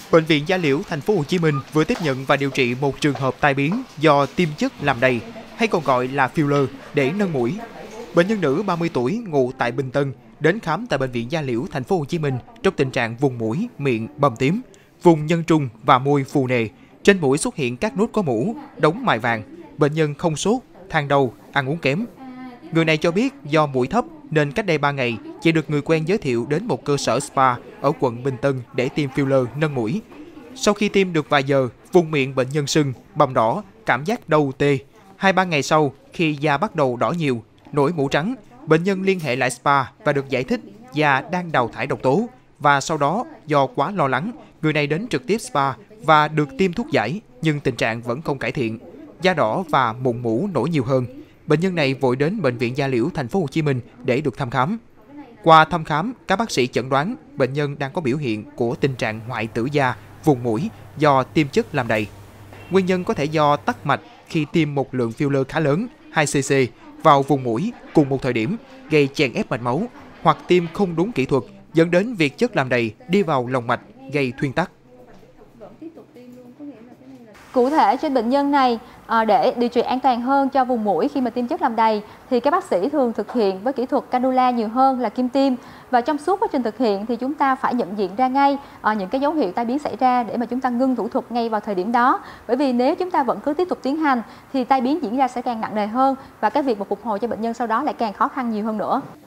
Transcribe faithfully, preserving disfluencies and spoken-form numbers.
Bệnh viện Gia Liễu Thành phố Hồ Chí Minh vừa tiếp nhận và điều trị một trường hợp tai biến do tiêm chất làm đầy, hay còn gọi là filler, để nâng mũi. Bệnh nhân nữ ba mươi tuổi ngụ tại Bình Tân đến khám tại Bệnh viện Gia Liễu Thành phố Hồ Chí Minh trong tình trạng vùng mũi, miệng bầm tím, vùng nhân trung và môi phù nề. Trên mũi xuất hiện các nốt có mủ, đống mài vàng. Bệnh nhân không sốt, than đau, ăn uống kém. Người này cho biết do mũi thấp nên cách đây ba ngày, chị được người quen giới thiệu đến một cơ sở spa ở quận Bình Tân để tiêm filler nâng mũi. Sau khi tiêm được vài giờ, vùng miệng bệnh nhân sưng, bầm đỏ, cảm giác đau tê. Hai ba ngày sau, khi da bắt đầu đỏ nhiều, nổi mủ trắng, bệnh nhân liên hệ lại spa và được giải thích da đang đào thải độc tố. Và sau đó, do quá lo lắng, người này đến trực tiếp spa và được tiêm thuốc giải, nhưng tình trạng vẫn không cải thiện. Da đỏ và mụn mủ nổi nhiều hơn. Bệnh nhân này vội đến Bệnh viện Gia Liễu Thành phố Hồ Chí Minh để được thăm khám. Qua thăm khám, các bác sĩ chẩn đoán bệnh nhân đang có biểu hiện của tình trạng hoại tử da vùng mũi do tiêm chất làm đầy. Nguyên nhân có thể do tắc mạch khi tiêm một lượng filler khá lớn, hai xê xê, vào vùng mũi cùng một thời điểm, gây chèn ép mạch máu, hoặc tiêm không đúng kỹ thuật, dẫn đến việc chất làm đầy đi vào lòng mạch, gây thuyên tắc. Cụ thể trên bệnh nhân này, để điều trị an toàn hơn cho vùng mũi khi mà tiêm chất làm đầy thì các bác sĩ thường thực hiện với kỹ thuật cannula nhiều hơn là kim tiêm. Và trong suốt quá trình thực hiện thì chúng ta phải nhận diện ra ngay những cái dấu hiệu tai biến xảy ra để mà chúng ta ngưng thủ thuật ngay vào thời điểm đó. Bởi vì nếu chúng ta vẫn cứ tiếp tục tiến hành thì tai biến diễn ra sẽ càng nặng nề hơn và cái việc mà phục hồi cho bệnh nhân sau đó lại càng khó khăn nhiều hơn nữa.